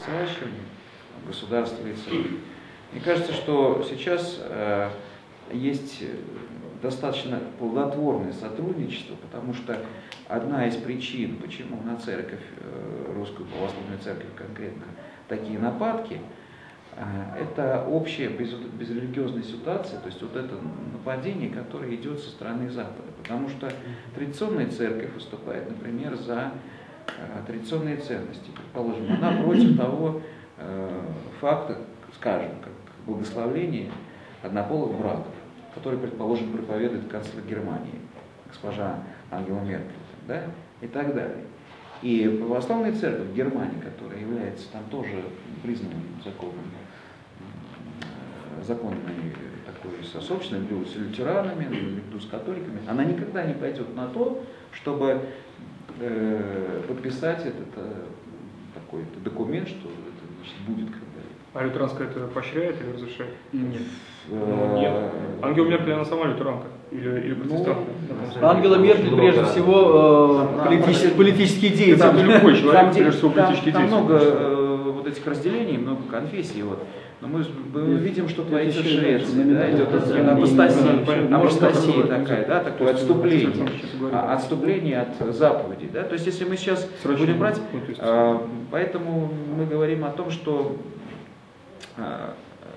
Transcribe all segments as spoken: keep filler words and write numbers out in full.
сращивания государства и церкви. Мне кажется, что сейчас э, есть достаточно плодотворное сотрудничество, потому что одна из причин, почему на церковь, э, русскую православную церковь конкретно, такие нападки, э, это общая без, безрелигиозная ситуация, то есть вот это нападение, которое идет со стороны Запада. Потому что традиционная церковь выступает, например, за э, традиционные ценности. Предположим, она против того э, факта, скажем, как благословление однополых браков, который, предположим, проповедует канцлер Германии, госпожа Ангела Меркель, да, и так далее. И православная церковь в Германии, которая является там тоже признанным законом, законной такой собственной, наряду с лютеранами, наряду с католиками, она никогда не пойдет на то, чтобы э, подписать этот э, такой документ, что это, значит, будет когда-либо. А лютеранская это поощряет или разрешает? Нет. Ну, нет. Ангела Меркель, она сама лютеранка? Или, или протестантка? Ну, Ангела Меркель, прежде всего, э, политический, политический деятель. Там любой человек, там, прежде всего, политический там, деятель. Там много э, вот этих разделений, много конфессий. Вот. Но мы, мы видим, что творится в Швеции. Да, идет апостасия, апостасия такая, да, такое отступление. Отступление от заповедей. Да? То есть, если мы сейчас будем брать, э, поэтому мы говорим о том, что э,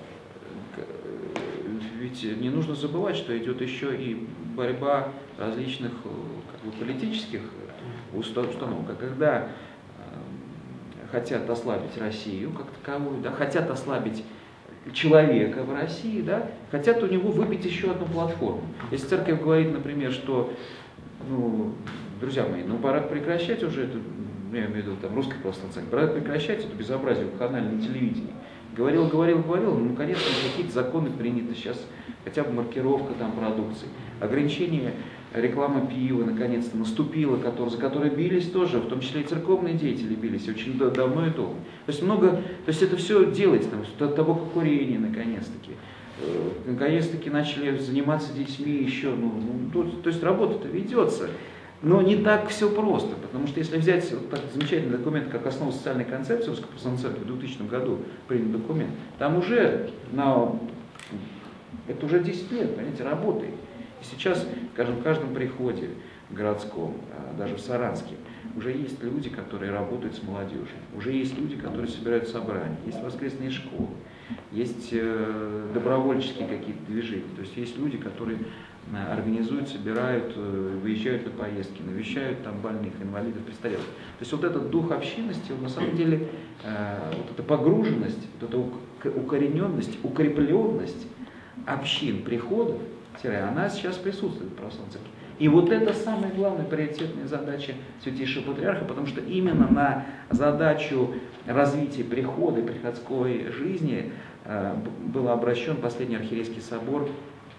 ведь не нужно забывать, что идет еще и борьба различных как бы, политических установок. Когда э, хотят ослабить Россию как таковую, да, хотят ослабить человека в России, да, хотят у него выбить еще одну платформу. Если церковь говорит, например, что, ну, друзья мои, ну пора прекращать уже это, я имею в виду там русская православная церковь, пора прекращать это безобразие в канальном телевидении. Говорил, говорил, говорил, ну, наконец-то какие-то законы приняты сейчас, хотя бы маркировка там продукции, ограничение рекламы пива, наконец-то наступило, который, за которое бились тоже, в том числе и церковные деятели бились, очень давно и долго. То есть много, то есть это все делается, там, табакокурение, наконец-таки. Наконец-таки начали заниматься детьми еще, ну, ну то, то есть работа-то ведется. Но не так все просто, потому что если взять вот так замечательный документ, как основа социальной концепции Русской православной церкви, в двухтысячном году принят документ, там уже, на, это уже десять лет, понимаете, работает. И сейчас, скажем, в каждом приходе городском, даже в Саранске, уже есть люди, которые работают с молодежью, уже есть люди, которые собирают собрания, есть воскресные школы, есть добровольческие какие-то движения, то есть есть люди, которые организуют, собирают, выезжают на поездки, навещают там больных, инвалидов, престарелых. То есть вот этот дух общинности, он, на самом деле, вот эта погруженность, вот эта укорененность, укрепленность общин, приходов, она сейчас присутствует в православной церкви. И вот это самая главная приоритетная задача Святейшего Патриарха, потому что именно на задачу развития прихода и приходской жизни был обращен последний архиерейский собор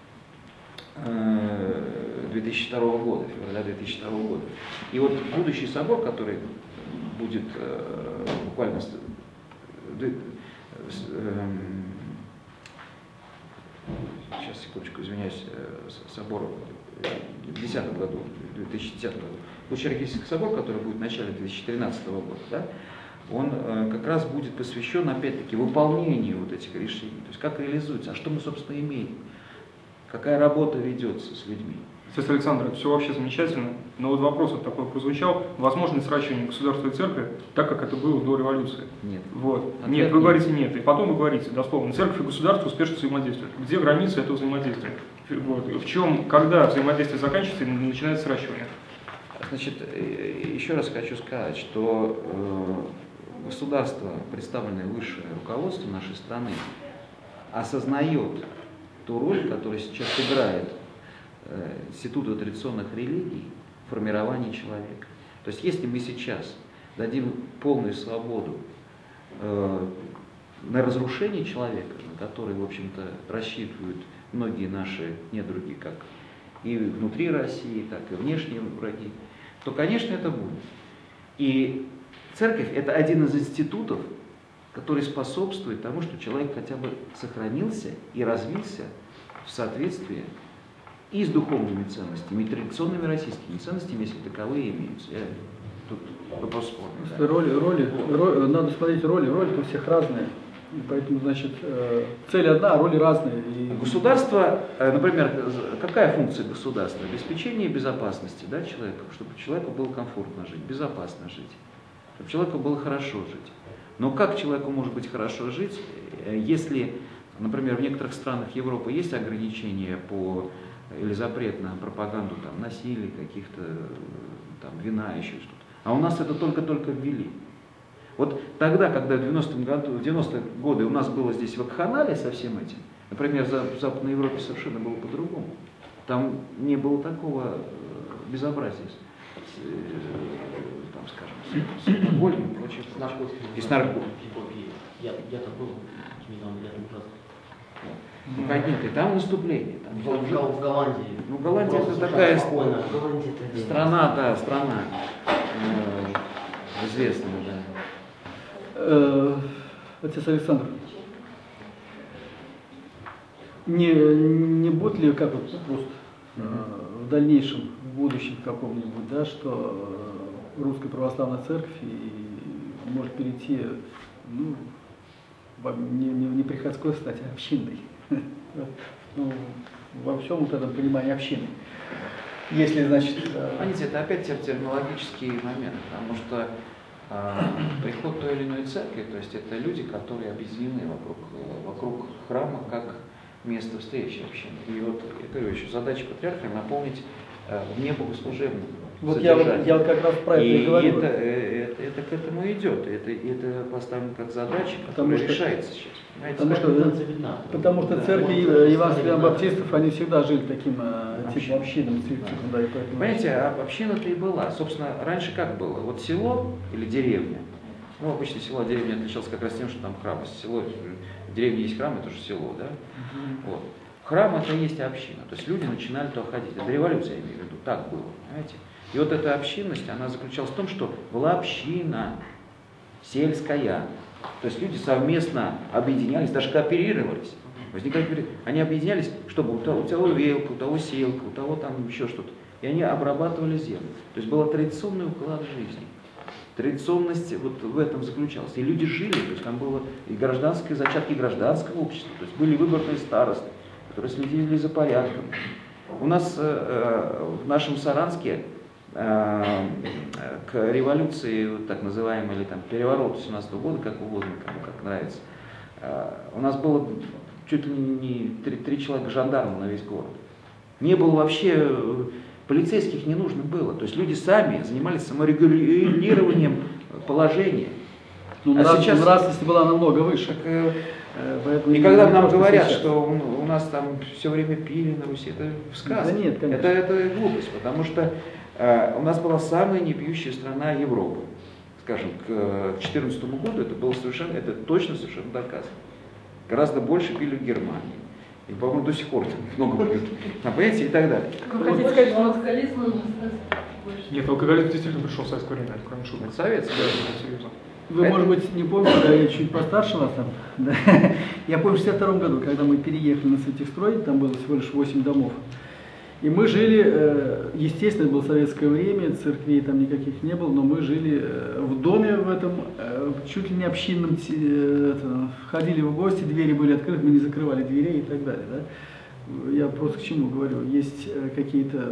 две тысячи второго года, февраля две тысячи второго года. И вот будущий собор, который будет э, буквально с, э, э, сейчас, секундочку, извиняюсь, э, собор в две тысячи десятом году, в две тысячи десятом году, будущий архиерейский собор, который будет в начале две тысячи тринадцатого года, да, он э, как раз будет посвящен, опять-таки, выполнению вот этих решений, то есть как реализуется, а что мы, собственно, имеем. Какая работа ведется с людьми? Сестра Александра, все вообще замечательно, но вот вопрос вот такой прозвучал. Возможно сращивание государства и церкви, так как это было до революции? Нет. Вот. Нет, вы говорите нет. И потом вы говорите, дословно, церковь и государство успешно взаимодействуют. Где границы этого взаимодействия? Вот. В чем, когда взаимодействие заканчивается и начинается сращивание? Значит, еще раз хочу сказать, что э, государство, представленное высшее руководство нашей страны, осознает ту роль, которую сейчас играет э, Институт традиционных религий в формировании человека. То есть если мы сейчас дадим полную свободу э, на разрушение человека, на который, в общем-то, рассчитывают многие наши недруги, как и внутри России, так и внешние враги, то, конечно, это будет. И церковь – это один из институтов, который способствует тому, что человек хотя бы сохранился и развился в соответствии и с духовными ценностями, и традиционными российскими ценностями, если таковые имеются. Я Тут вопрос спорный. Да. Роли, роли, роли, надо смотреть роли, роли-то у всех разные. И поэтому, значит, цель одна, а роли разные. И... Государство, например, какая функция государства? Обеспечение безопасности, да, человека, чтобы человеку было комфортно жить, безопасно жить, чтобы человеку было хорошо жить. Но как человеку может быть хорошо жить, если, например, в некоторых странах Европы есть ограничения по или запрет на пропаганду там, насилия, каких-то там вина, еще что-то. А у нас это только-только ввели. Вот тогда, когда в девяностом году, в девяностые годы у нас было здесь вакханалия со всем этим, например, в Западной Европе совершенно было по-другому. Там не было такого безобразия, там, скажем, с, с алкоголем и прочее. С наркотиками. И с наркотиками. Я, я-то был недавно, я там ужасно. Ну, конечно, там наступление. Там, В, в, в Голландии. Ну, Голландия это такая страна, да, страна э, известная, да. Э, отец Александр, не, не будет ли, как вот просто э, в дальнейшем, в будущем каком-нибудь, да, что э, Русская Православная Церковь и может перейти, ну, не, не, не приходской стать, а общинной. Ну, во всем вот этом понимании общины. Если, значит... Понимаете, это опять терминологический момент, потому что э, приход той или иной церкви, то есть это люди, которые объединены вокруг, вокруг храма как место встречи общины. И вот, я говорю, еще задача патриарха наполнить э, вне богослужебным. Вот я, я вот как раз про это и, и говорю. Это, это, это к этому идет, это, это поставлено как задача, потому которая что, решается сейчас. Потому что, потому что церкви евангельских баптистов, они всегда жили таким типом общинным цветом. Да. Да, понимаете, а община-то и была. Собственно, раньше как было? Вот село или деревня, ну, обычно село, деревня отличалось как раз тем, что там храм. Если село, в деревне есть храм, это же село, да? Угу. Вот. Храм это и есть община, то есть люди начинали туда ходить. Это революция, я имею в виду, так было, понимаете? И вот эта общинность, она заключалась в том, что была община сельская. То есть люди совместно объединялись, даже кооперировались. Возникали, они объединялись, чтобы у того, у того велка, у того селка, у того там еще что-то. И они обрабатывали землю. То есть был традиционный уклад жизни. Традиционность вот в этом заключалась. И люди жили, то есть там было и гражданское, зачатки гражданского общества. То есть были выборные старосты, которые следили за порядком. У нас э, в нашем Саранске э, к революции, вот так называемой, или там перевороту семнадцатого года, как угодно, кому как нравится, э, у нас было чуть ли не три, три человека жандарма на весь город. Не было вообще, полицейских не нужно было. То есть люди сами занимались саморегулированием положения. Ну, а нрав, сейчас нравственность была намного выше. Так, э, Поэтому и когда нам говорят, сейчас. что у, у нас там все время пили на Руси, это сказка. Да нет, конечно. Это, это глупость, потому что э, у нас была самая непьющая страна Европы. Скажем, к две тысячи четырнадцатому году это было совершенно, это точно совершенно доказано. Гораздо больше пили в Германии. И, по-моему, до сих пор много пьют. А, понимаете, и так далее. Вы хотите сказать, что алкоголизм у нас больше? Нет, алкоголизм действительно пришел в советское время, это кроме шуток. Это советское. Да, серьезно. Вы, может быть, не помните, да, я чуть постарше вас там. Да. Я помню в шестьдесят втором году, когда мы переехали на Светихстрой, там было всего лишь восемь домов. И мы жили, естественно, это было советское время, церквей там никаких не было, но мы жили в доме в этом, чуть ли не общинном, это, ходили в гости, двери были открыты, мы не закрывали дверей и так далее. Да? Я просто к чему говорю, есть какие-то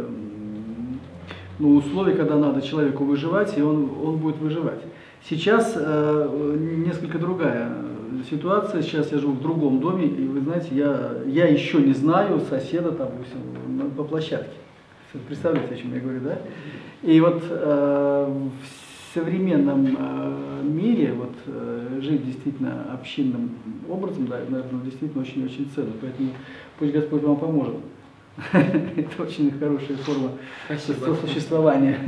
ну, условия, когда надо человеку выживать, и он, он будет выживать. Сейчас э, несколько другая ситуация. Сейчас я живу в другом доме, и вы знаете, я, я еще не знаю соседа там, по площадке. Представляете, о чем я говорю, да? И вот э, в современном э, мире вот, э, жить действительно общинным образом, да, наверное, действительно очень-очень ценно. Поэтому пусть Господь вам поможет. Это очень хорошая форма сосуществования.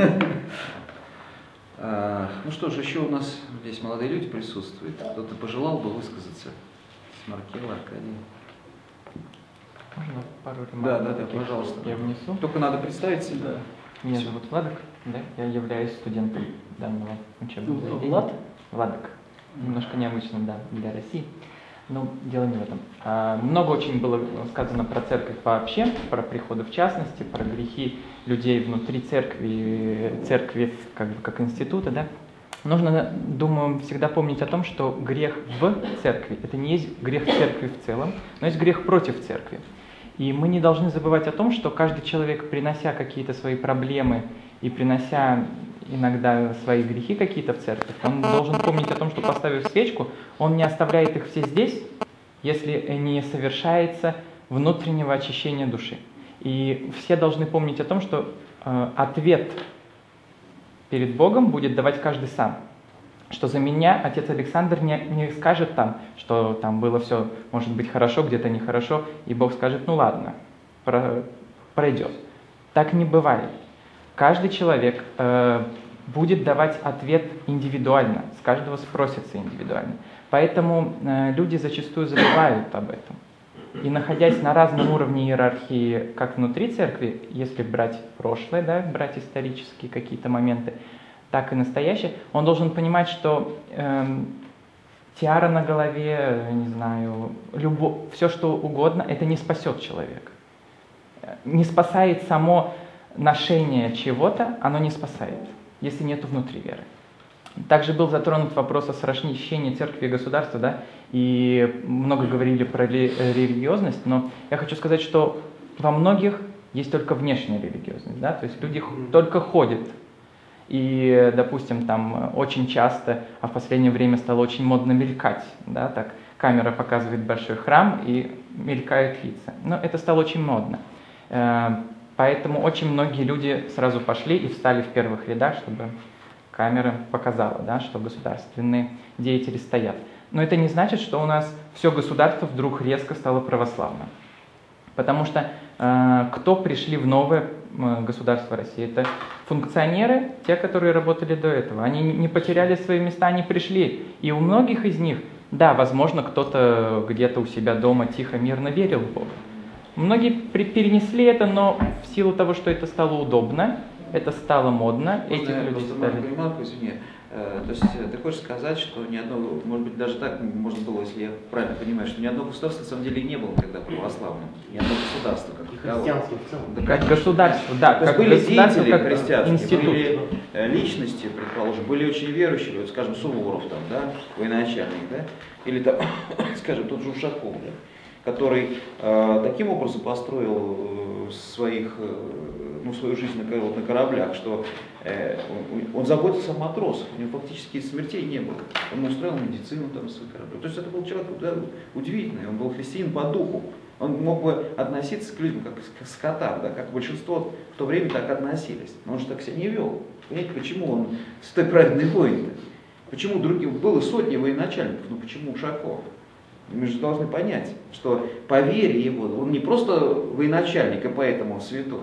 А, ну что ж, еще у нас здесь молодые люди присутствуют. Кто-то пожелал бы высказаться? Смаркела, Аркадий. Можно пару ремарок? Да, да, да, пожалуйста. Я внесу. Только надо представить себя. Да. Меня зовут Владок, да, я являюсь студентом данного учебного заведения. Влад? Владок. Немножко необычно, да, для России. Ну, дело не в этом. А, много очень было сказано про церковь вообще, про приходы в частности, про грехи людей внутри церкви, церкви как бы как института, да. Нужно, думаю, всегда помнить о том, что грех в церкви – это не есть грех церкви в целом, но есть грех против церкви. И мы не должны забывать о том, что каждый человек, принося какие-то свои проблемы и принося иногда свои грехи какие-то в церковь, он должен помнить о том, что, поставив свечку, он не оставляет их все здесь, если не совершается внутреннего очищения души. И все должны помнить о том, что э, ответ перед Богом будет давать каждый сам. Что за меня отец Александр не, не скажет там, что там было все, может быть, хорошо, где-то нехорошо, и Бог скажет, ну ладно, про, пройдет. Так не бывает. Каждый человек э, будет давать ответ индивидуально, с каждого спросится индивидуально. Поэтому э, люди зачастую забывают об этом. И находясь на разном уровне иерархии, как внутри церкви, если брать прошлое, да, брать исторические какие-то моменты, так и настоящее, он должен понимать, что э, тиара на голове, не знаю, любо, все что угодно, это не спасет человека. Не спасает само ношение чего-то, оно не спасает, если нет внутри веры. Также был затронут вопрос о сращении церкви и государства, да, и много говорили про религиозность, но я хочу сказать, что во многих есть только внешняя религиозность, да, то есть люди только ходят. И, допустим, там очень часто, а в последнее время стало очень модно мелькать, да, так камера показывает большой храм и мелькают лица. Но это стало очень модно. Поэтому очень многие люди сразу пошли и встали в первых рядах, чтобы камера показала, да, что государственные деятели стоят. Но это не значит, что у нас все государство вдруг резко стало православным. Потому что э, кто пришли в новое э, государство России? Это функционеры, те, которые работали до этого. Они не потеряли свои места, они пришли. И у многих из них, да, возможно, кто-то где-то у себя дома тихо, мирно верил в Бога. Многие перенесли это, но в силу того, что это стало удобно, это стало модно, Можно этих я людей просто стали... маленькую ремарку, извини. Э, То есть э, ты хочешь сказать, что ни одно, может быть, даже так можно было, если я правильно понимаю, что ни одно государство на самом деле не было тогда православным. Ни одно государство как И таковое. христианство в целом. Да, Как конечно. государство, да, То есть как были государство, деятели как христианские, институт. были э, личности, предположим, были очень верующие, вот, скажем, Суворов, там, да, военачальник, да, или там, скажем, тот же Ушаков, да, который э, таким образом построил э, своих, э, ну, свою жизнь на, вот, на кораблях, что э, он, он заботился о матросах, у него фактически смертей не было. Он устроил медицину там на своих кораблях. То есть это был человек, да, удивительный, он был христианин по духу. Он мог бы относиться к людям как к скотам, да, как большинство в то время так относились. Но он же так себя не вел. Понимаете, почему он святой праведный воин-то? Почему другим? Было сотни военачальников, но почему Ушаков? Мы же должны понять, что по вере его, он не просто военачальник, и поэтому святой,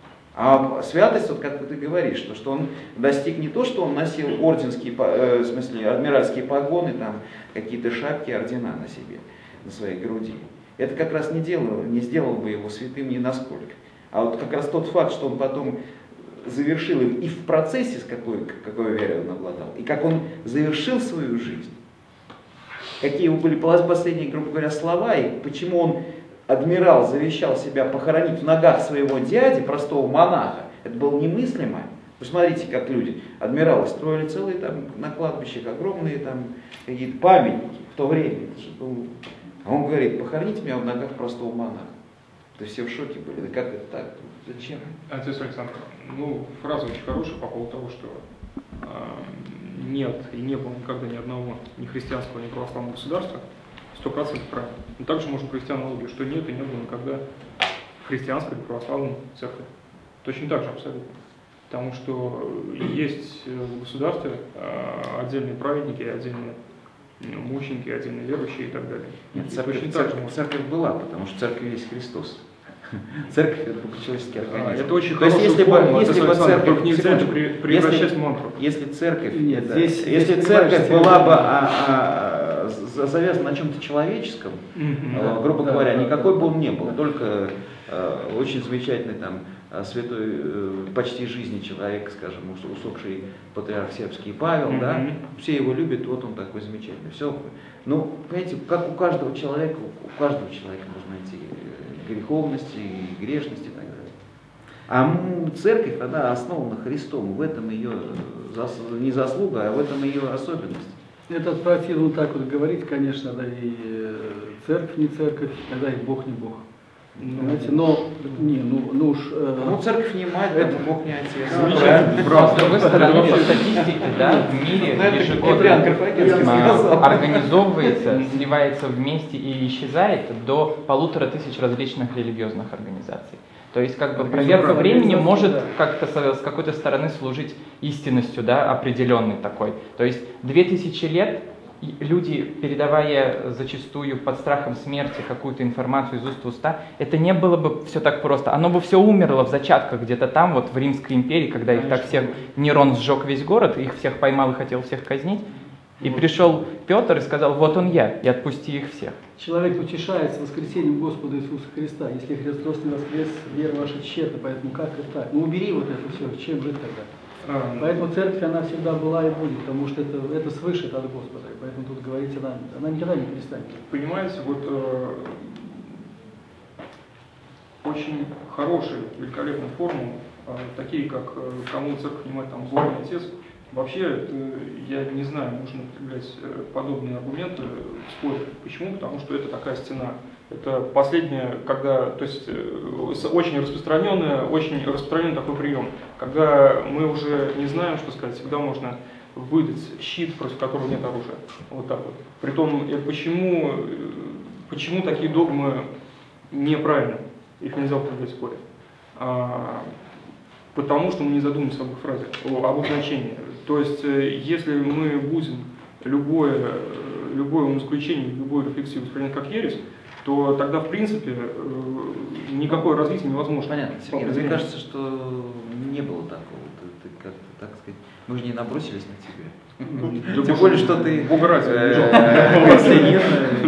а святость, вот как ты говоришь, что, что он достиг не то, что он носил орденские, э, в смысле, адмиральские погоны, там, какие-то шапки, ордена на себе, на своей груди. Это как раз не, делало, не сделало бы его святым ни насколько. А вот как раз тот факт, что он потом завершил и в процессе, с какой, какой верой он обладал, и как он завершил свою жизнь, какие его были последние, грубо говоря, слова, и почему он, адмирал, завещал себя похоронить в ногах своего дяди, простого монаха, это было немыслимо. Посмотрите, как люди, адмиралы, строили целые там на кладбищах огромные там какие-то памятники в то время. Это же было... А он говорит, похороните меня в ногах простого монаха. То есть все в шоке были. Да как это так? Зачем? Отец Александр, ну, фраза очень хорошая по поводу того, что э, нет и не было никогда ни одного ни христианского, ни православного государства, сто процентов правильно. Но также можно провести аналогию, что нет и не было никогда христианской или православной церкви. Точно так же абсолютно. Потому что есть в государстве э, отдельные праведники, отдельные мученики, отдельные верующие и так далее. Нет, И церковь, точно так же церковь, можно. церковь была, потому что церковь есть Христос. Церковь это богочеловеческий организм. Это очень То есть, хорошая если бы, формула, если бы Александр, церковь, только нельзя это секундочку, при- превращать если, в мантру. если церковь, Нет, это- здесь- если здесь церковь понимаешь, была все- бы а, а, за- завязана на чем-то человеческом, Мгм. э, грубо Да, говоря, да, никакой да. бы он не был, только э, очень замечательный там святой э, почти жизни человек, скажем, усопший патриарх сербский Павел, Mm-hmm. да, все его любят, вот он такой замечательный. Все, ну, понимаете, как у каждого человека, у каждого человека можно найти греховности и грешности и так далее. А церковь, она основана Христом, в этом ее зас... не заслуга, а в этом ее особенность. Это противно вот так вот говорить, конечно, да, и церковь не церковь, тогда и Бог не Бог. Понимаете, но, не, ну, ну уж... Э, ну, церковь не мать, это Бог не отец. С другой стороны, по статистике, да, в мире ежегодно организовывается, сливается вместе и исчезает до полутора тысяч различных религиозных организаций. То есть, как бы, проверка времени может как-то с какой-то стороны служить истинностью, да, определенной такой. То есть, две тысячи лет люди, передавая зачастую под страхом смерти какую-то информацию из уст в уста, это не было бы все так просто. Оно бы все умерло в зачатках где-то там, вот в Римской империи, когда их так всех, Нерон сжег весь город, их всех поймал и хотел всех казнить. И пришел Петр и сказал: вот он я, и отпусти их всех. Человек утешается воскресением Господа Иисуса Христа. Если Христос не воскрес, вера ваша тщетна, поэтому как это так? Ну убери вот это все, чем жить тогда? А, поэтому церковь, она всегда была и будет, потому что это, это свыше от Господа. И поэтому тут говорить, она, она никогда не перестанет. Понимаете, вот э, очень хорошие, великолепные формулы, э, такие как э, кому церковь внимает, там, Бог и Отец. Вообще, э, я не знаю, нужно употреблять э, подобные аргументы в споре. Почему? Потому что это такая стена. Это последнее, когда, то есть э, очень распространенный, очень распространенный такой прием, когда мы уже не знаем, что сказать, всегда можно выдать щит, против которого нет оружия. Вот так вот. Притом, э, почему, э, почему такие догмы неправильны? Их нельзя употреблять в споре. А, потому что мы не задумываемся об их фразе, об их значении. То есть, если мы будем любое, любое умозаключение, любую рефлексию воспринимать как ересь, то тогда, в принципе, никакое развитие невозможно. Понятно, Сергей, мне кажется, что не было такого. Ты, ты как-то, так сказать, мы же не набросились на тебя. Тем более, что ты христианин,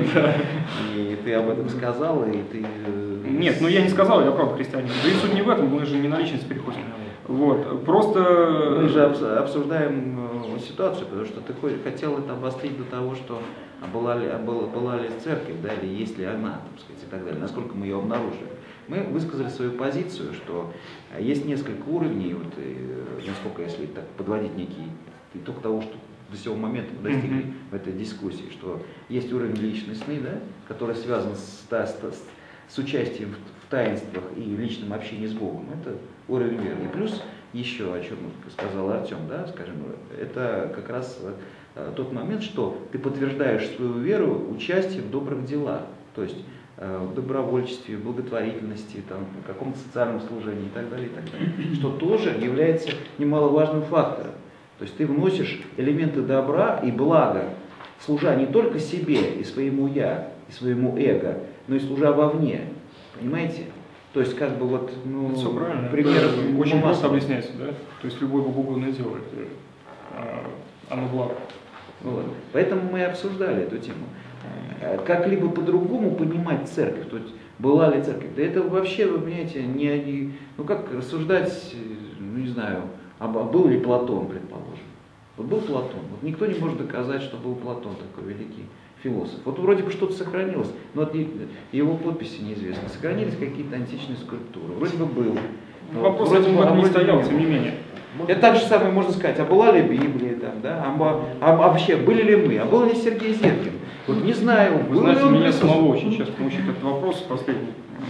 и ты об этом сказал, и ты... Нет, ну я не сказал, я правда христианин. Да и суть не в этом, мы же не на личность переходим. Вот, просто... Мы же обсуждаем ситуацию, потому что ты хотел это обострить до того, что была ли, была, была ли церковь, да, или есть ли она, так сказать, и так далее, насколько мы ее обнаружили. Мы высказали свою позицию, что есть несколько уровней, вот, и, насколько, если так подводить некий итог того, что до сего момента мы достигли mm-hmm. в этой дискуссии, что есть уровень личностный, да, который связан с, с, с участием в, в таинствах и личном общении с Богом. Это уровень веры. И плюс еще, о чем сказал Артем, да, скажем, это как раз тот момент, что ты подтверждаешь свою веру участием в добрых делах, то есть в добровольчестве, в благотворительности, там, в каком-то социальном служении и так далее, и так далее, что тоже является немаловажным фактором. То есть ты вносишь элементы добра и блага, служа не только себе и своему я, и своему эго, но и служа вовне. Понимаете? То есть как бы вот, ну, все правильно. пример очень просто объясняется, да? То есть любое богоугодное дело, это, а, оно благо. Вот. Поэтому мы обсуждали эту тему. Как-либо по-другому понимать церковь, то есть была ли церковь, да это вообще, вы понимаете, не, ну как рассуждать, ну не знаю, а был ли Платон, предположим. Вот был Платон, вот никто не может доказать, что был Платон такой великий философ. Вот вроде бы что-то сохранилось, но от его подписи неизвестно. Сохранились какие-то античные скульптуры, вроде бы был. Вопрос вот, этим в этом не стоял, тем не менее. Это так же самое можно сказать, а была ли Библия там, да, а, а вообще были ли мы, а был ли Сергей Зеткин? Вот не знаю. Вы знаете, меня самого очень часто мучает этот вопрос последний.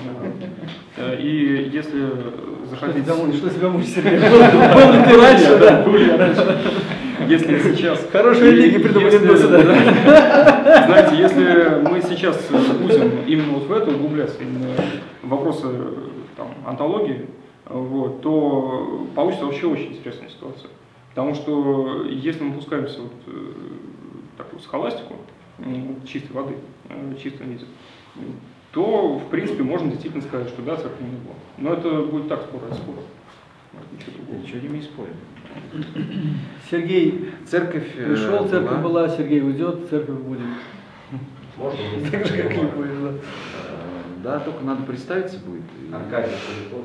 И если захотите... Что себя мучить, Сергей? Был ли ты раньше, да? Был я раньше. Если сейчас... Хорошие религии придумали. Знаете, если мы сейчас будем именно вот в это углубляться, именно вопросы там, онтологии, вот, то получится вообще очень интересная ситуация. Потому что если мы пускаемся вот, в такую схоластику, чистой воды, в чистом виде, то, в принципе, можно действительно сказать, что да, церковь не было. Но это будет так спор от спора. Ничего не мы спорим. Сергей, церковь пришел, церковь была, Сергей уйдет, церковь будет. Можно? Так же, как и было. Да, только надо представиться будет. Аркадий Поляков.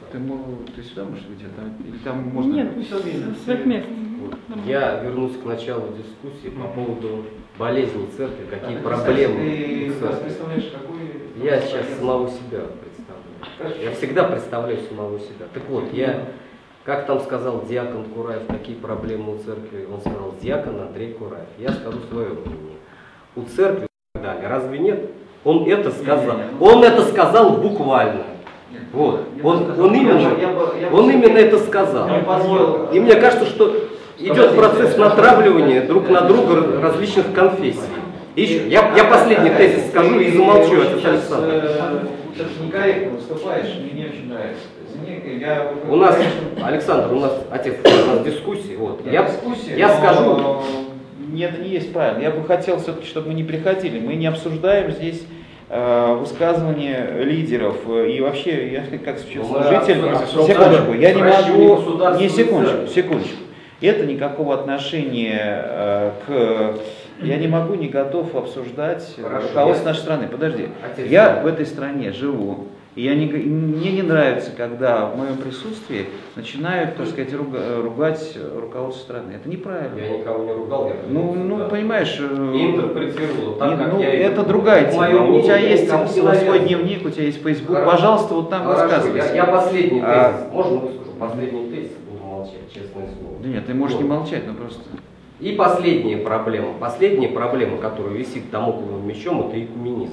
Ты, мо- ты сюда можешь выйти, а там, или там можно... Нет, с своих мест. Вот. Я вернусь к началу дискуссии по поводу болезней церкви, какие проблемы Ты у церкви. представляешь, какой... Я сейчас самого себя представляю. Я всегда представляю самого себя. Так вот, я, как там сказал диакон Кураев, какие проблемы у церкви, он сказал диакон Андрей Кураев. Я скажу свое мнение. У церкви и так далее. Разве нет? Он это сказал. Он это сказал буквально. Вот. Он, он именно, он именно это сказал. И мне кажется, что идет процесс натравливания друг на друга различных конфессий. И еще, я, я последний тезис скажу и замолчу, отец Александр. Ты некорректно выступаешь, мне не очень нравится. Извини, я... У нас, Александр, у нас, отец, у нас дискуссии. Вот. Я, дискуссия, я но... скажу... Нет, это не есть правильно. Я бы хотел все-таки, чтобы мы не приходили. Мы не обсуждаем здесь э, высказывания лидеров. И вообще, я как священнослужитель... Секундочку, я не могу... Не, секундочку, секундочку. Это никакого отношения э, к... Я не могу, не готов обсуждать руководство нашей страны. Подожди. Отец, я в этой стране живу. И я не, мне не нравится, когда в моем присутствии начинают, так сказать, руга, ругать руководство страны. Это неправильно. Я никого не ругал, я Ну, ну понимаешь, и интерпретировал так, не, как ну, я это другая тема. У тебя есть свой свой дневник, у тебя есть Facebook. Хорошо. Пожалуйста, вот там высказывайся. Я, я последний тезис. А... Можно выскажу? Последний тезис, буду молчать, честное слово. Да нет, ты можешь вот. не молчать, но просто... И последняя проблема. Последняя проблема, которая висит дамокловым мечом, это экуменизм.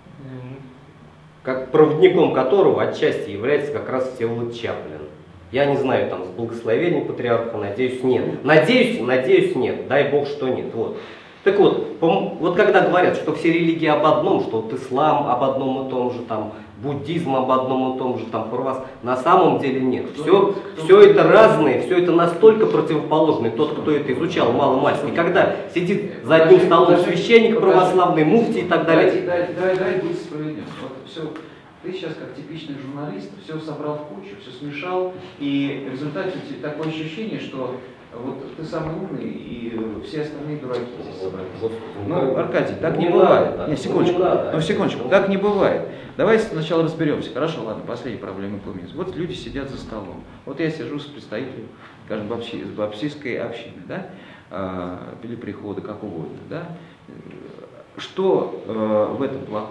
Как проводником которого отчасти является как раз Всеволод Чаплин. Я не знаю, там, с благословением патриарха, надеюсь, нет. Надеюсь, надеюсь, нет. Дай Бог, что нет. Вот. Так вот, вот когда говорят, что все религии об одном, что вот ислам об одном и том же, там, буддизм об одном и том же, там, православие, на самом деле нет. Все, все это разное, все это настолько противоположное. Тот, кто это изучал, мало-мальски, когда сидит за одним столом священник православный, муфтий и так далее. Давай, давай, давай будь справедлив. Вот все, ты сейчас как типичный журналист все собрал в кучу, все смешал, и в результате у тебя такое ощущение, что вот ты самый умный, и все остальные дураки здесь собрались. Ну, Аркадий, так не, не бывает. Надо, не, секундочку, ну, ну секундочку, так не бывает. Давайте сначала разберемся. Хорошо, ладно, последняя проблема экуменизма. Вот люди сидят за столом. Вот я сижу с представителем, скажем, баптистской общины, да, или прихода, как угодно, да. Что э, в этом плохого?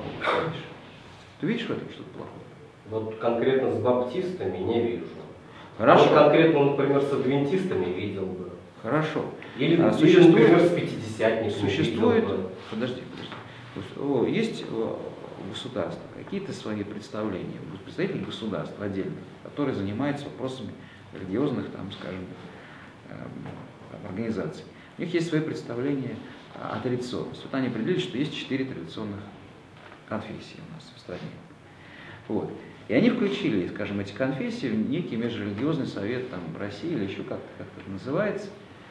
Ты видишь в этом что-то плохое? Вот конкретно с баптистами не вижу. Хорошо. А конкретно, например, с адвентистами видел бы. Хорошо. Или, а или существует, например, с пятидесятниками существует, видел бы. Подожди, подожди. Есть у государства какие-то свои представления, представители государства отдельно, которые занимаются вопросами религиозных, там, скажем, организаций. У них есть свои представления о традиционности. Вот они определили, что есть четыре традиционных конфессии у нас в стране. Вот. И они включили, скажем, эти конфессии в некий межрелигиозный совет там, России или еще как-то как это называется.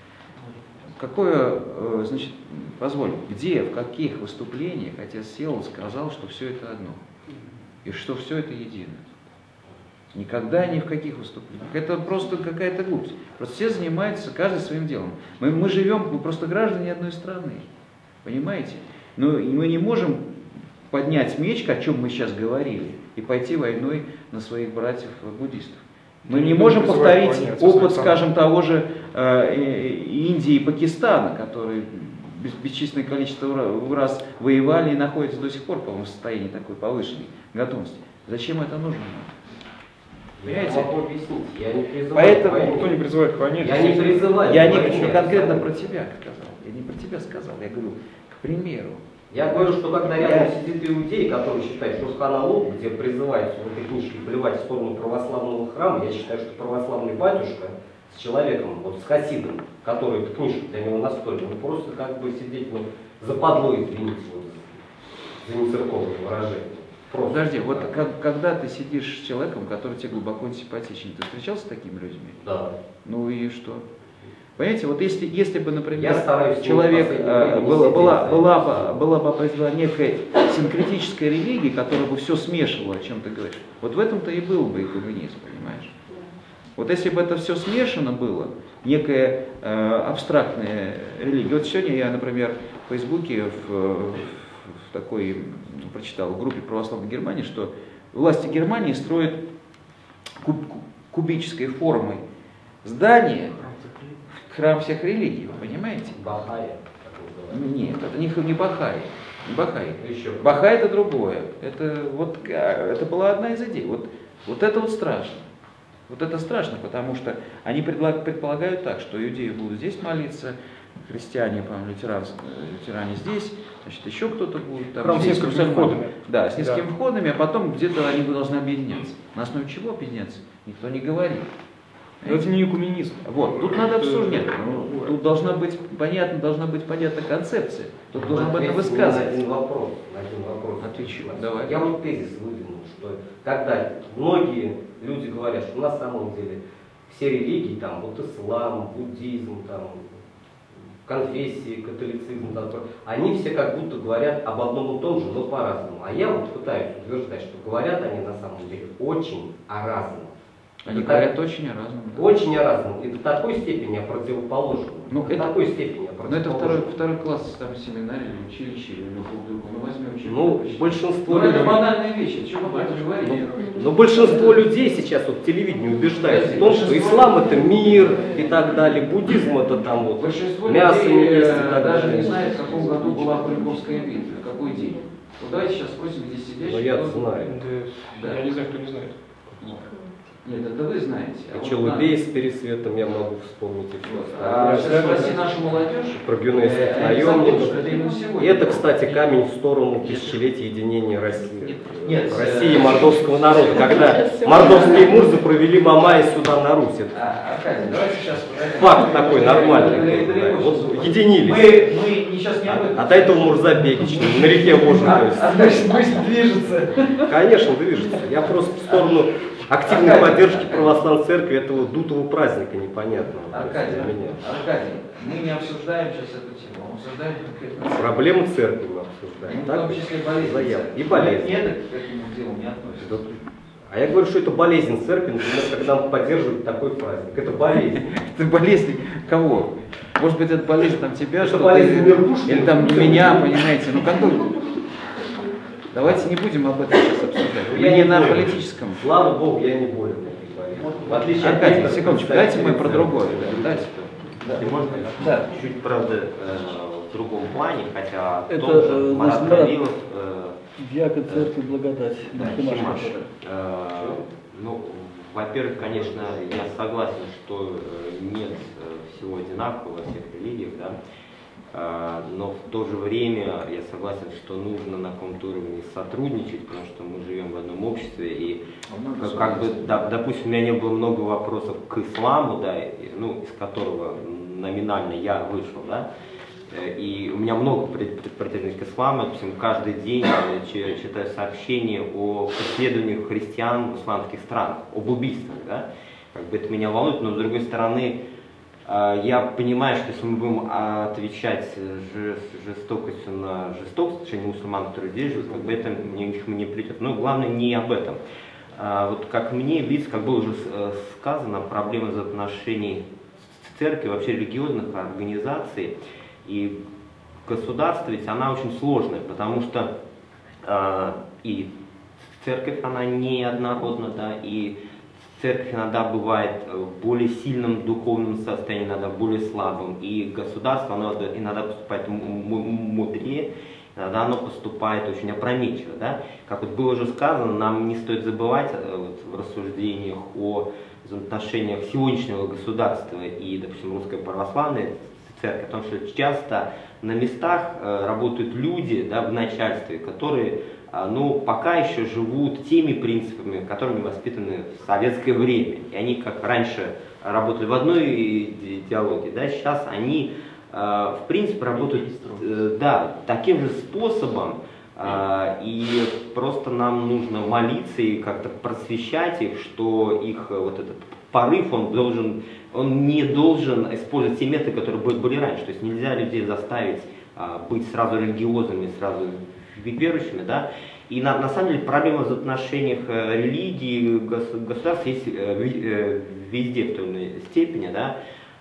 Какое, значит, позволь, где, в каких выступлениях отец Всеволод сказал, что все это одно, и что все это едино? Никогда ни в каких выступлениях. Это просто какая-то глупость. Просто все занимаются каждый своим делом. Мы, мы живем, мы просто граждане одной страны. Понимаете? Но мы не можем поднять меч, о чем мы сейчас говорили, и пойти войной на своих братьев-буддистов. Мы не можем повторить опыт, скажем, того же э, Индии и Пакистана, которые бесчисленное количество раз воевали и находятся до сих пор, по-моему, в состоянии такой повышенной готовности. Зачем это нужно? Я могу объяснить. Я не призываю Поэтому, к войне. Никто не призывает к войне. Я не призываю. Я к не, войне. не конкретно про тебя сказал. Я не про тебя сказал. Я говорю, к примеру. Я говорю, что когда рядом сидит иудей, который считает, что Ханалог, где призывается в этой книжке плевать в сторону православного храма, я считаю, что православный батюшка с человеком, вот с хасидом, который эту книжку для него настолько, ну просто как бы сидеть, ну, западло, извините, вот, за нецерковное выражение. Просто. Подожди, вот как, когда ты сидишь с человеком, который тебе глубоко симпатичен, ты встречался с такими людьми? Да. Ну и что? Понимаете, вот если, если бы, например, стараюсь, человек э, была, сидеть, была, да. была, бы, была бы определена некая синкретическая религия, которая бы все смешивала, о чем ты говоришь, вот в этом-то и был бы экуменизм, понимаешь? Вот если бы это все смешано было, некая э, абстрактная религия. Вот сегодня я, например, в Фейсбуке в, в такой, ну, прочитал в группе православной Германии, что власти Германии строят куб, кубической формы здание, храм всех религий, вы понимаете? Бахаи. Нет, это не, не Бахаи. Не Бахаи. Еще. Бахаи это другое. Это, вот, это была одна из идей. Вот, вот это вот страшно. Вот это страшно, потому что они предполагают так, что иудеи будут здесь молиться, христиане, по-моему, лютеране, лютеране здесь, значит, еще кто-то будет там. Храм с несколькими входами. Да, с несколькими Да. входами, а потом где-то они должны объединяться. На основе чего объединяться? Никто не говорит. Но это не экуменизм. Вот, тут надо Это- обсуждать. Ну, тут должна быть понятна, должна быть понятна концепция. Тут должен об этом Ответьте мне высказывать. на один вопрос. На один вопрос. Отвечу, давай. Я вот тезис выдвинул, что когда многие люди говорят, что на самом деле все религии, там, вот ислам, буддизм, там, конфессии, католицизм, там, они все как будто говорят об одном и том же, но по-разному. А я вот пытаюсь утверждать, что говорят они на самом деле очень о разном. Они Это говорят очень о разном. Да. Очень о разном. И до такой степени о противоположном. Ну, до это- такой степени о Но это противоположном. второй, второй класс там семинарии или училище, или друг друга. Ну возьмем училище. Ну, большинство Ну, это людей- банальные вещи, о чем об этом говорить? Но большинство людей сейчас вот телевидение убеждает в том, что ислам это мир и так далее, буддизм это там вот Большинство мясо не людей есть и э, так даже далее. не знает, в каком году была Куликовская битва, в какой день. Вот давайте сейчас спросим здесь сидящих. Но я кто- знаю. Да. Да. Я не знаю, кто не знает. Нет, это вы знаете. А И вот Челубей надо. с Пересветом я могу вспомнить и все А остальное. сейчас спроси нашу молодежь. Про генуэзских э, они забудут, наемников. что это именно сегодня. И это, кстати, камень в сторону тысячелетия единения России. Нет, России и э, мордовского народа. Когда мордовские мурзы провели Мамая сюда на Русь. Это А, Аркадий, давайте сейчас... факт такой нормальный. Далеко Да, сейчас вот уходим. единились. Мы, мы не- сейчас не об этом. А до этого Мурзабекич на реке Вожин. А, то есть. а дальше мысль движется. Конечно, движется. Я просто в сторону активной Аркадий. поддержки православной церкви этого дутого праздника непонятного. то есть Аркадий, для меня. Аркадий, мы не обсуждаем сейчас эту тему, мы обсуждаем конкретно. Проблемы церкви мы обсуждаем. Ну, в Так? том числе болезнь. Заяв. И болезнь. Нет, это к этому делу не относится. Да. А я говорю, что это болезнь церкви, например, когда он поддерживает такой праздник. Это болезнь. Это болезнь кого? Может быть, это болезнь там тебя, Это что болезнь ты- верхушки. или там меня, понимаете? Ну какой? Давайте не будем об этом сейчас обсуждать. Ну, Мы я не не на болен. политическом. Слава Богу, я не болен этой болезнью. В отличие от Аркадий, некоторых секундочку, дайте мы про представителей другое. церкви. да, дайте. Да. И можно Да. чуть, правда, э, в другом плане, хотя в Это, том же э, Марат значит, Марат- Равилов, э, Дьякон церкви благодать. да, Химаш, Химаш. который. Э, ну, во-первых, конечно, я согласен, что э, нет э, всего одинакового во всех религиях, да. Э, но в то же время я согласен, что нужно на каком-то уровне сотрудничать, потому что мы живем в одном обществе, и как, как бы, да, допустим, у меня не было много вопросов к исламу, да, и, ну, из которого номинально я вышел, да, Э, и у меня много пред- претензий к исламу, допустим, каждый день я чи- читаю сообщения о преследованиях христиан в исламских странах, об убийствах, да, как бы это меня волнует, но с другой стороны, э, я понимаю, что если мы будем а, отвечать жест- жестокостью на жестокость в отношении мусульман, которые здесь живут, как бы это ни к чему не придет. Но главное не об этом. А, вот как мне видится, как было уже с- э, сказано, проблема взаимоотношений с церковью, вообще религиозных организаций и государства, ведь она очень сложная, потому что э, и церковь, она неоднородна, да, и церковь иногда бывает в более сильном духовном состоянии, иногда более слабым, и государство, оно иногда поступает м- м- мудрее, иногда оно поступает очень опрометчиво, да. Как вот было уже сказано, нам не стоит забывать э, вот, в рассуждениях о взаимоотношениях сегодняшнего государства и, допустим, русской православной церкви, потому что часто на местах э, работают люди, да, в начальстве, которые э, ну, пока еще живут теми принципами, которыми воспитаны в советское время. И они, как раньше работали в одной идеологии, да, сейчас они э, в принципе работают э, да, таким же способом, э, и просто нам нужно молиться и как-то просвещать их, что их э, вот этот порыв, он должен, он не должен использовать те методы, которые были раньше. То есть нельзя людей заставить а, быть сразу религиозными, сразу верующими, да. И на, на самом деле проблема в отношениях э, религии, гос, государств есть э, ви- э, везде в той или иной степени, да.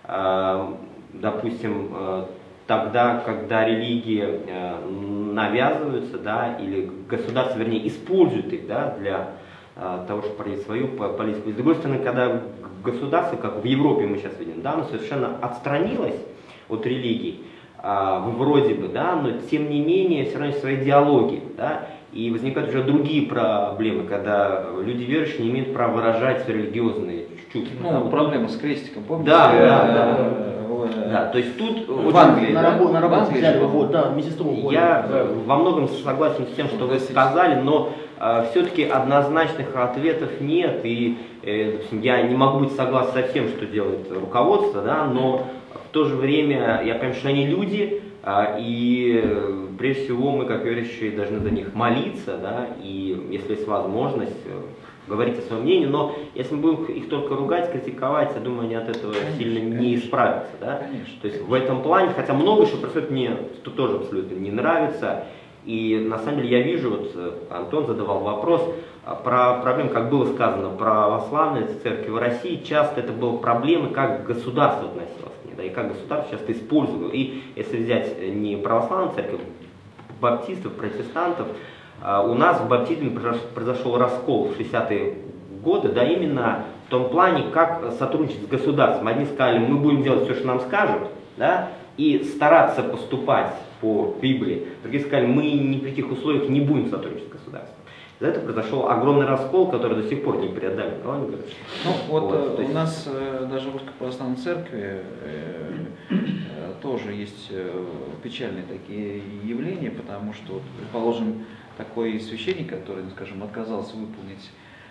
А, допустим, э, тогда, когда религии э, навязываются, да, или государство, вернее, использует их, да, для а, того, чтобы проводить свою политику. И с другой стороны, когда государство, как в Европе мы сейчас видим, да, оно совершенно отстранилось от религий, а, вроде бы, да, но тем не менее все равно есть свои идеологии, да, и возникают уже другие проблемы, когда люди верующие не имеют права выражать свои религиозные чувства. Ну, да, проблема с крестиком, помните? Да, э, да, да. э, Да, то есть тут В очень- Англии, На да? работу, на В работу Англии взяли же, его, да, медсестру. Я Да. во многом согласен с тем, что вы сказали, но э, все-таки однозначных ответов нет, и э, допустим, я не могу быть согласен со всем, что делает руководство, да, но в то же время я понимаю, что они люди, э, и э, прежде всего мы, как верующие, должны за них молиться, да, и если есть возможность, э, говорить о своем мнении, но если мы будем их только ругать, критиковать, я думаю, они от этого Конечно, сильно не конечно. исправятся, да. Конечно. То есть в этом плане, хотя много что происходит, мне тут тоже абсолютно не нравится. И на самом деле я вижу, вот э, Антон задавал вопрос а, про проблемы, как было сказано, православные церкви в России, часто это были проблемы, как государство относилось к ней, да, и как государство часто использовало. И если взять не православную церковь, баптистов, протестантов, а, у нас в баптизме произош- произошел раскол в шестидесятые годы, да, именно в том плане, как сотрудничать с государством. Одни сказали, мы будем делать все, что нам скажут, да, и стараться поступать по Библии. Другие сказали, мы ни при каких условиях не будем сотрудничать с государством. За это произошел огромный раскол, который до сих пор не преодолен. Правильно говоришь? Ну, вот, Вот, э, то есть- у нас э, даже в Русской Православной Церкви э, э, тоже есть э, печальные такие явления, потому что, вот, предположим, такой священник, который, ну, скажем, отказался выполнить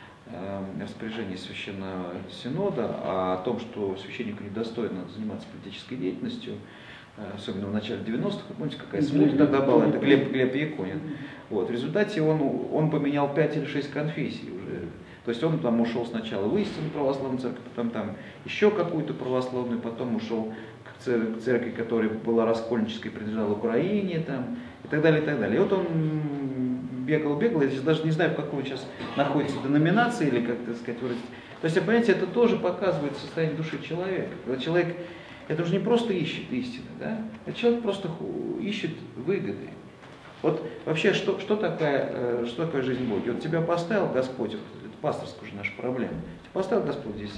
э, распоряжение Священного Синода о том, что священнику недостойно заниматься политической деятельностью, э, особенно в начале девяностых, вы помните, какая смута тогда была, это Глеб, Глеб Якунин. Вот, в результате он, он поменял пять или шесть конфессий уже. То есть он там ушел сначала в истинную православную церковь, потом там еще какую-то православную, потом ушел к цер- к церкви, которая была раскольнической, принадлежала Украине, там, и так далее, и так далее. И вот он бегал, бегал, я даже не знаю, в какой он сейчас находится деноминации, или как, так сказать, выразить. То есть, понимаете, это тоже показывает состояние души человека. Когда человек, это уже не просто ищет истины, да? Это человек просто ху- ищет выгоды. Вот вообще, что, что, такая, э, что такое жизнь Бога? Вот тебя поставил Господь, вот, это пасторская уже наша проблема, тебя поставил Господь здесь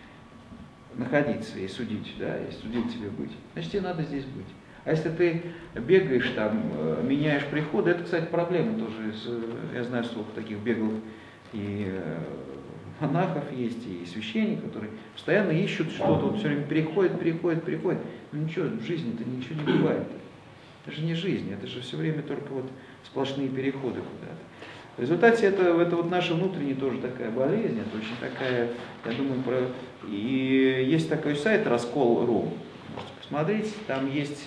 находиться и судить, да, и судить тебе быть, значит, тебе надо здесь быть. А если ты бегаешь там, э, меняешь приходы, это, кстати, проблема тоже. С, э, я знаю, сколько таких беглых и э, монахов есть, и священников, которые постоянно ищут что-то, вот все время переходят, переходят, переходят. Ну ничего, в жизни-то ничего не бывает. Это же не жизнь, это же все время только вот сплошные переходы куда-то. В результате это, это вот наша внутренняя тоже такая болезнь, это очень такая, я думаю, про... И есть такой сайт раскол точка ру, можете посмотреть, там есть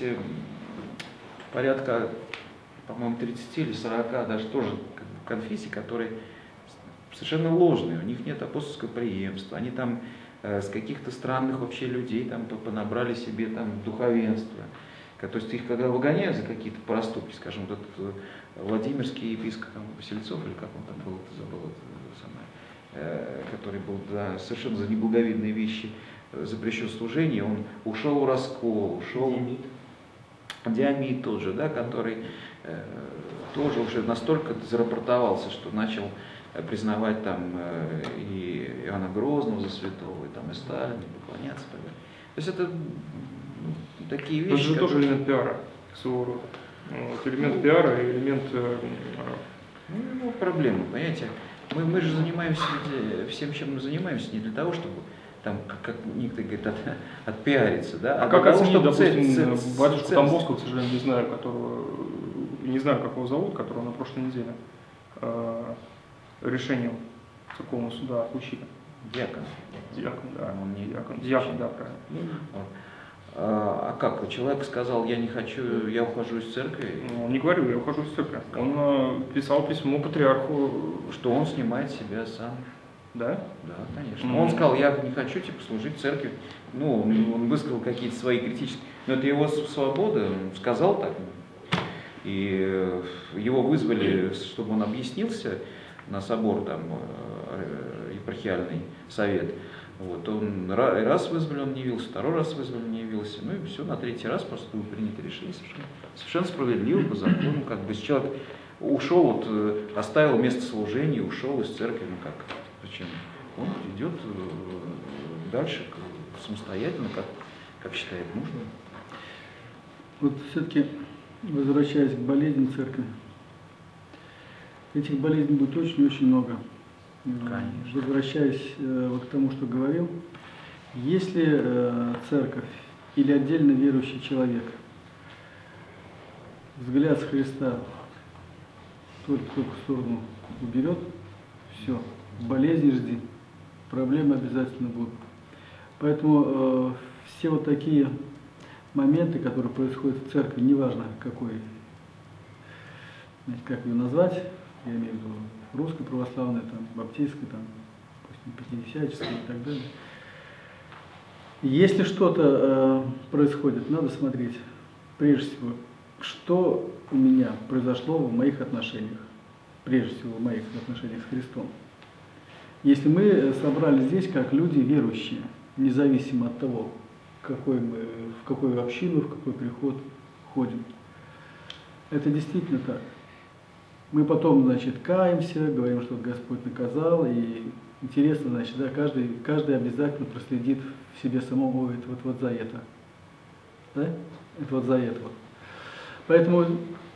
порядка, по-моему, тридцати или сорока даже тоже конфессий, которые совершенно ложные, у них нет апостольского преемства, они там э, с каких-то странных вообще людей там понабрали себе там духовенство. То есть их когда выгоняют за какие-то проступки, скажем, вот этот Владимирский епископ Васильцов, или как он там был, забыл, это самое, э, который был да, совершенно за неблаговидные вещи запрещен служение, он ушел в раскол, ушел Диамид, Диамид тот же, да, который э, тоже уже настолько зарапортовался, что начал признавать там э, и Иоанна Грозного за святого, и там и Сталина, и поклоняться. То есть это ну, такие вещи. Это же которые... тоже элемент пиара своего рода. Вот, элемент пиара и элемент... Э, ну, ну, проблема, понимаете? Мы, мы же занимаемся всем, чем мы занимаемся, не для того, чтобы там, как, как некоторые говорят, от, отпиариться, да? А, а как оценить, допустим, цель, цель, батюшку цель, Тамбовского, к сожалению, не знаю, которого, не знаю, как его зовут, которого на прошлой неделе э, решением церковного суда учили. Диакон. Диакон, да. Он не Диакон, диакон, да, правильно. Вот. А, а как? Человек сказал, я не хочу, я ухожу из церкви. Он не говорил, я ухожу из церкви. Он э, писал письмо патриарху. Что он снимает себя сам. Да? Да, конечно. Mm-hmm. Он сказал, я не хочу типа служить церкви. Ну, он, он высказал какие-то свои критические... Но это его свобода, он сказал так. И его вызвали, чтобы он объяснился на собор, там, епархиальный совет. Вот, он раз вызвали, он не явился, второй раз вызвали, не явился. Ну и все, на третий раз просто было принято решение совершенно, совершенно справедливо, по закону. Как бы человек, ушел, вот, э, оставил место служения, ушел из церкви, ну как, зачем? Он идет э, дальше к, самостоятельно, как, как считает нужным. Вот все-таки, возвращаясь к болезням церкви, этих болезней будет очень-очень много. Конечно. Возвращаясь э, вот к тому, что говорил, если э, церковь или отдельно верующий человек взгляд с Христа только-только в сторону уберет, все, болезни жди, проблемы обязательно будут. Поэтому э, все вот такие моменты, которые происходят в церкви, неважно какой, как ее назвать, я имею в виду русской православной, там, баптистской, там, пятидесятнической и так далее. Если что-то э, происходит, надо смотреть, прежде всего, что у меня произошло в моих отношениях, прежде всего в моих отношениях с Христом. Если мы собрались здесь как люди верующие, независимо от того, какой мы, в какую общину, в какой приход ходим, это действительно так. Мы потом, значит, каемся, говорим, что Господь наказал, и интересно, значит, да, каждый, каждый обязательно проследит в себе самого, это вот, вот за это. Да? Это вот за это вот. Поэтому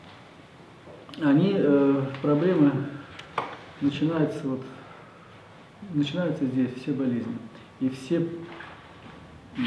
они, э, проблемы начинаются, вот, начинаются здесь, все болезни. И все, э,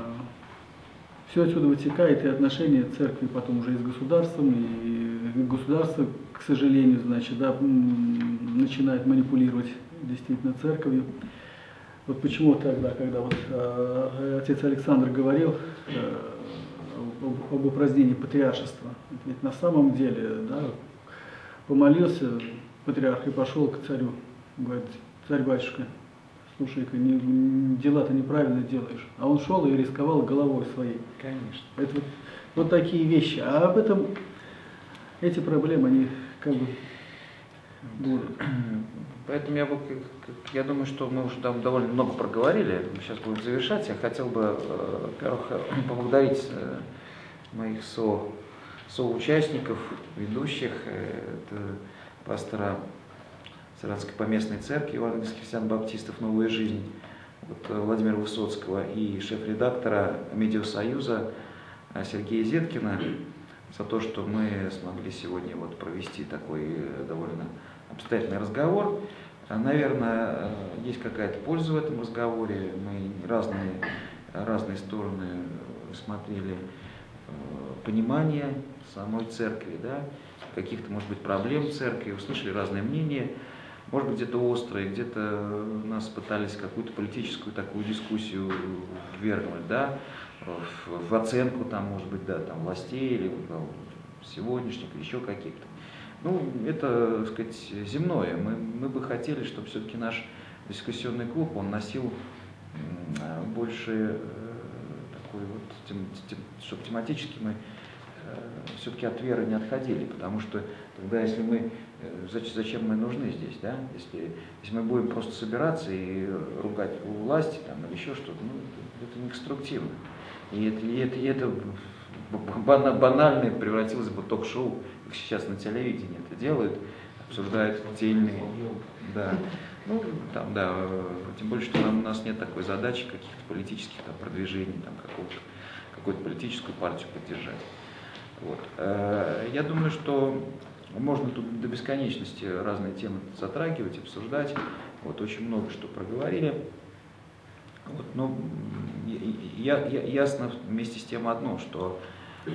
все отсюда вытекает, и отношения церкви потом уже и с государством, и государство, к сожалению, значит, да, начинает манипулировать действительно церковью. Вот почему тогда, когда вот, э, отец Александр говорил э, об, об упразднении патриаршества, ведь на самом деле, да, помолился патриарх и пошел к царю, говорит: царь-батюшка, слушай-ка, не, дела ты неправильно делаешь. А он шел и рисковал головой своей. Конечно. Это вот, вот такие вещи. А об этом, эти проблемы, они как бы будут. Поэтому я, я думаю, что мы уже там довольно много проговорили, мы сейчас будем завершать. Я хотел бы, во-первых, поблагодарить моих со, соучастников, ведущих, это пастора Саратовской поместной церкви Евангельских христиан-баптистов «Новая жизнь» вот, Владимира Высоцкого и шеф-редактора Медиасоюза Сергея Зеткина за то, что мы смогли сегодня вот провести такой довольно обстоятельный разговор. Наверное, есть какая-то польза в этом разговоре. Мы разные, разные стороны смотрели понимания самой церкви, да, каких-то, может быть, проблем церкви, услышали разные мнения, может быть, где-то острые, где-то нас пытались какую-то политическую такую дискуссию ввергнуть, да, в, в оценку, там, может быть, да, там, властей или ну, сегодняшних, или еще каких-то. Ну, это, так сказать, земное. Мы, мы бы хотели, чтобы все-таки наш дискуссионный клуб, он носил больше такой вот, тем, тем, чтобы тематически мы все-таки от веры не отходили, потому что тогда, если мы, зачем мы нужны здесь, да, если, если мы будем просто собираться и ругать у власти там, или еще что-то, ну, это, это не конструктивно. И это, и это, и это банально превратилось бы в ток-шоу, как сейчас на телевидении это делают, обсуждают отдельные, да, ну, там, да, тем более, что нам, у нас нет такой задачи каких-то политических там, продвижений, там, какого-то, какую-то политическую партию поддержать. Вот. Я думаю, что можно тут до бесконечности разные темы затрагивать, обсуждать. Вот, очень много что проговорили. Вот, но я, я, ясно вместе с тем одно, что э,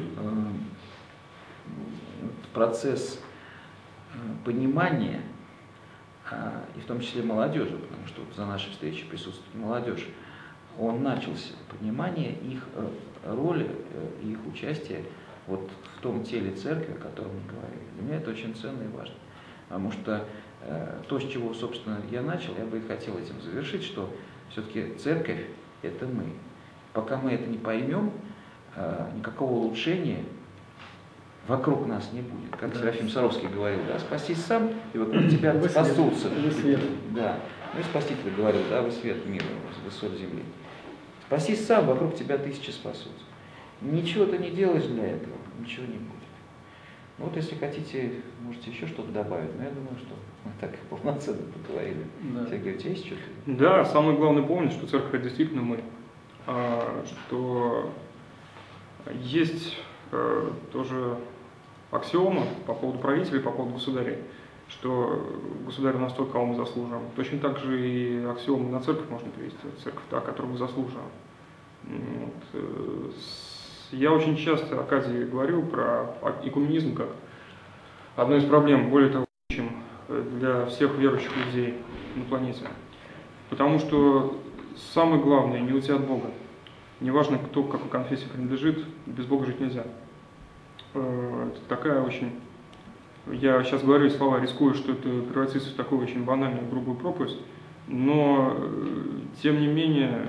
процесс понимания, э, и в том числе молодежи, потому что вот за нашей встречей присутствует молодежь, он начался, понимание их роли, их участия вот в том теле церкви, о котором мы говорили. Для меня это очень ценно и важно. Потому что э, то, с чего, собственно, я начал, я бы и хотел этим завершить, что все-таки церковь – это мы. Пока мы это не поймем, э, никакого улучшения вокруг нас не будет. Как да. Серафим Саровский говорил, да, спастись сам, и вокруг тебя вы спасутся. Вы свет. Да. Ну и Спаситель говорил, да, вы свет мира, вы соль земли. Спастись сам, вокруг тебя тысячи спасутся. Ничего ты не делаешь для этого, ничего не будет. Ну вот если хотите, можете еще что-то добавить, но я думаю, что мы так полноценно поговорили. Да. Сергей, у тебя есть что-то? Да, самое главное помнить, что церковь это действительно мы, а, что есть а, тоже аксиома по поводу правителей, по поводу государей, что государь у нас тот, кого мы заслуживаем. Точно так же и аксиомы на церковь можно привести, церковь та, которую мы заслуживаем. Вот. Я очень часто Аркадий говорил про экуменизм как одну из проблем, более того, чем для всех верующих людей на планете. Потому что самое главное не уйти от Бога. Неважно, кто к какой конфессии принадлежит, без Бога жить нельзя. Это такая очень... Я сейчас говорю слова, рискую, что это превратится в такую очень банальную, грубую проповедь, но, тем не менее,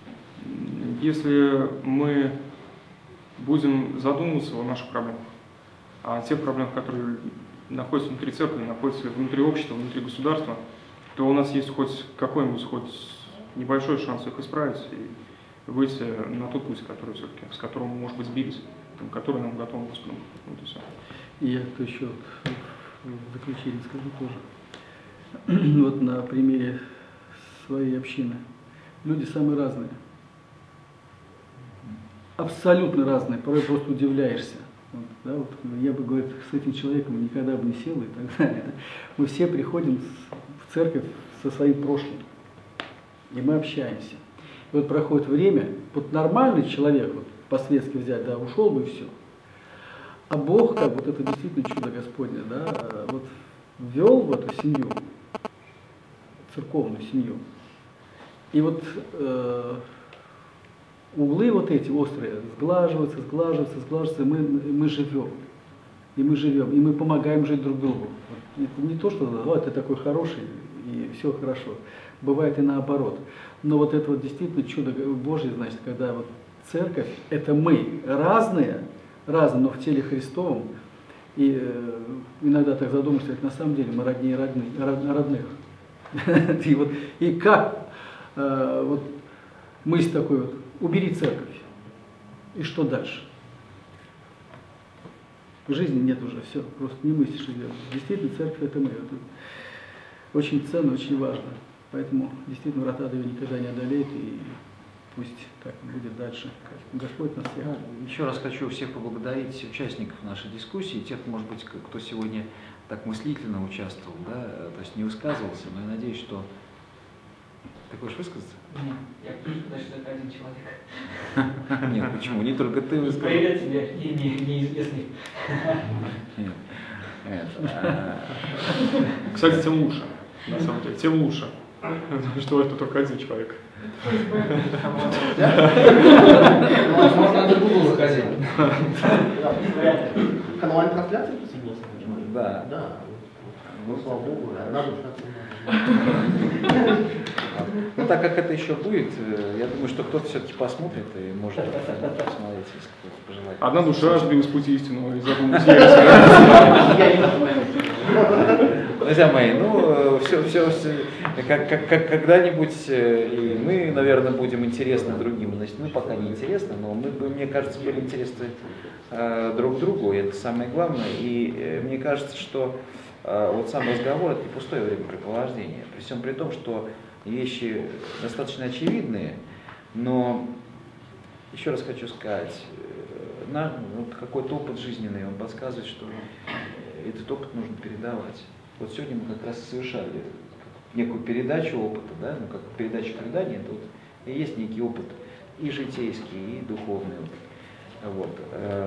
если мы будем задумываться о наших проблемах, о тех проблемах, которые находятся внутри церкви, находятся внутри общества, внутри государства, то у нас есть хоть какой-нибудь, хоть небольшой шанс их исправить и выйти на тот путь, который все-таки, с которым мы, может быть, сбились, который нам готов Господом. Вот и все. И я то еще в заключение скажу тоже. Вот на примере своей общины. Люди самые разные. Абсолютно разные. Порой просто удивляешься. Вот, да, вот, я бы, говорит, с этим человеком никогда бы не сел и так далее. Мы все приходим в церковь со своим прошлым. И мы общаемся. И вот проходит время, вот нормальный человек, вот, по-светски взять, да, ушел бы и все. А Бог, как вот это действительно чудо Господне, да, вот ввел в эту семью, церковную семью. И вот э, углы вот эти острые сглаживаются, сглаживаются, сглаживаются, и мы, мы живем. И мы живем, и мы помогаем жить друг другу. Вот, это не то, что о, ты такой хороший, и все хорошо. Бывает и наоборот. Но вот это вот действительно чудо Божье, значит, когда вот церковь – это мы, разные, разные, но в теле Христовом. И э, иногда так задумаешься, что на самом деле мы роднее родных. родных. И, вот, и как э, вот мысль такой вот, убери церковь. И что дальше? В жизни нет уже, все, просто не мыслишь ее. Действительно, церковь – это мы. Это очень ценно, очень важно. Поэтому действительно врата ада никогда не одолеет, и пусть так будет дальше. Господь нас всех. Ну, еще раз хочу всех поблагодарить участников нашей дискуссии, тех, может быть, кто сегодня так мыслительно участвовал, да, то есть не высказывался, но я надеюсь, что... Ты хочешь высказаться? Нет, я пишу, значит, только один человек. Нет, почему? Не только ты высказал. Привет тебе, не, не, неизвестный. Нет. Это, Кстати, тем лучше. На самом деле, тем лучше. Что это только один человек. Можно на Google заходить. Канал трансляции? да. Да. Ну, слава Богу, одна душа. Ну, так как это еще будет, я думаю, что кто-то все-таки посмотрит и может посмотреть, если кто-то пожелает. Одна душа сбилась с пути истинного и задумалась. Друзья мои, ну, все, все, все как, как, как, когда-нибудь и мы, наверное, будем интересны другим. Значит, мы пока не интересны, но мы, мне кажется, были интересны э, друг другу, и это самое главное. И э, мне кажется, что э, вот сам разговор – это не пустое времяпрепровождение. При всем при том, что вещи достаточно очевидные, но еще раз хочу сказать, э, на, вот какой-то опыт жизненный, он подсказывает, что этот опыт нужно передавать. Вот сегодня мы как раз совершали некую передачу опыта, да, ну как передачу преданий, это вот и есть некий опыт и житейский, и духовный опыт. Вот.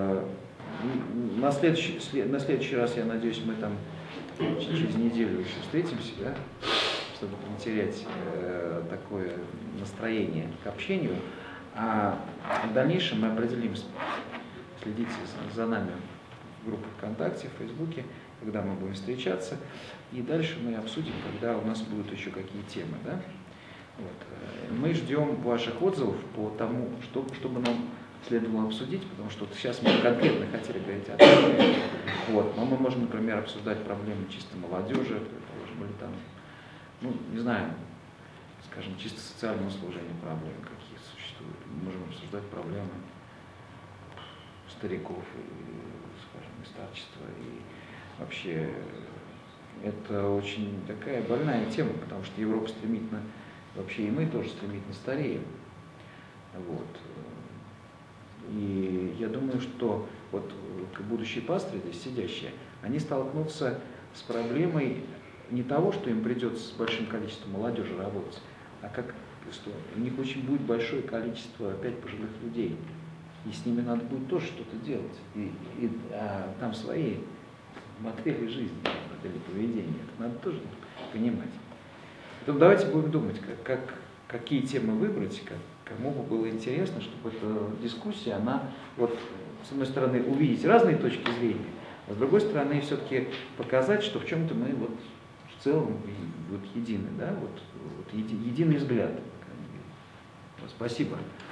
На следующий, на следующий раз, я надеюсь, мы там через неделю еще встретимся, да, чтобы не терять э, такое настроение к общению. А в дальнейшем мы определимся, следите за нами в группе ВКонтакте, в Фейсбуке, когда мы будем встречаться, и дальше мы обсудим, когда у нас будут еще какие темы. Да? Вот. Мы ждем ваших отзывов по тому, что, чтобы нам следовало обсудить, потому что вот сейчас мы конкретно хотели говорить о том, вот, но мы можем, например, обсуждать проблемы чисто молодежи, предположим, или там, ну, не знаю, скажем, чисто социального служения проблемы, какие существуют. Мы можем обсуждать проблемы стариков, и, скажем, старчества. И вообще это очень такая больная тема, потому что Европа стремительно, вообще и мы тоже стремительно стареем. Вот. И я думаю, что вот будущие пастыри, здесь сидящие, они столкнутся с проблемой не того, что им придется с большим количеством молодежи работать, а как что у них очень будет большое количество опять пожилых людей. И с ними надо будет тоже что-то делать. И, и а, там свои модели жизни, модели поведения. Это надо тоже понимать. Поэтому давайте будем думать, как, как, какие темы выбрать, как, кому бы было интересно, чтобы эта дискуссия, она, вот, с одной стороны, увидеть разные точки зрения, а с другой стороны, все-таки показать, что в чем-то мы вот в целом вот едины, да, вот, вот еди, единый взгляд. Спасибо.